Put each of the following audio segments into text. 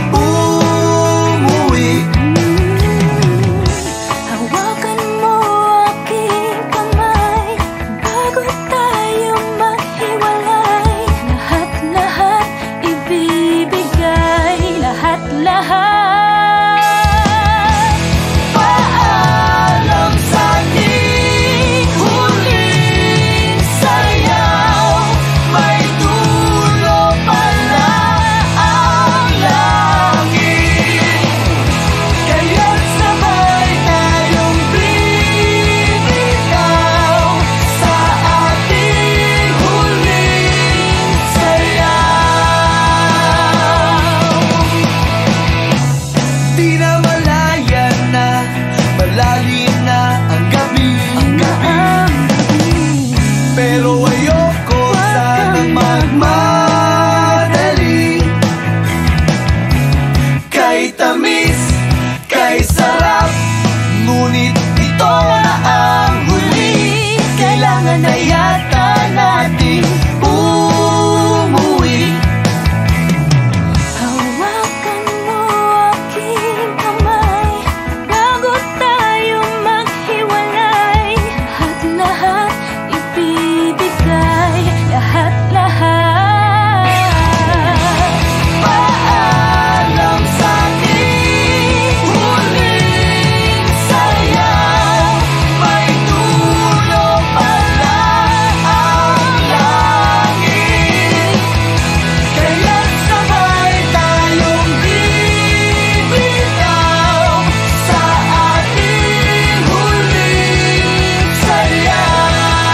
umuwi. Hawakan mo aking kamay bago tayo maghiwalay. Lahat-lahat ibibigay, lahat-lahat. Paalam sa ating huling sayaw, may dulo pala ang langit. Kaya't sabay tayong bibitaw sa ating huling sayaw. Di na malayan na, malalim na ang gabi, pero ayoko sanang magmadali. Kay tamis, kay sarap, ngunit ito na ang huli. Kailangan na yata nating umuwi. Hawakan mo aking kamay bago tayo maghiwalay. Lahat-lahat ibibigay, lahat-lahat. Paalam sa ating huling sayaw, may dulo pala ang langit. Kaya't sabay tayong bibitaw sa ating huling sayaw.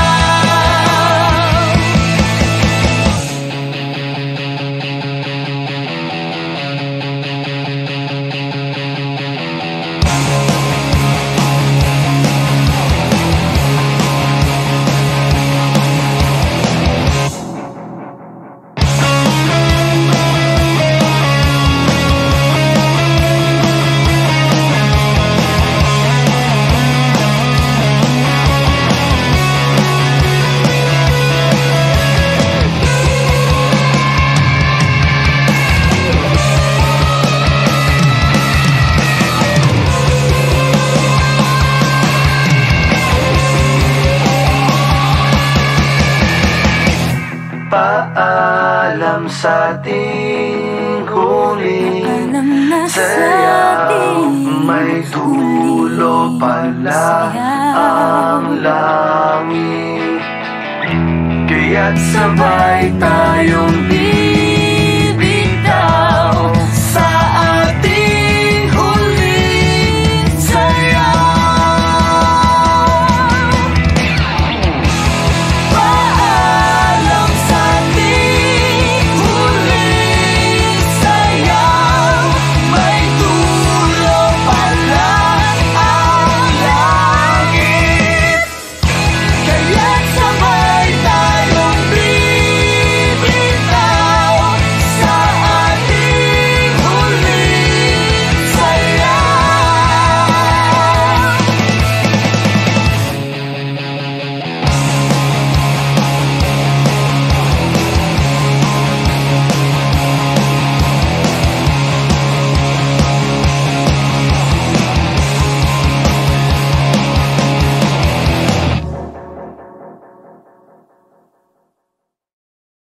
Paalam sa ating huling Alam na sa sayaw, ating may dulo pala ang langit. Kaya't sabay tayong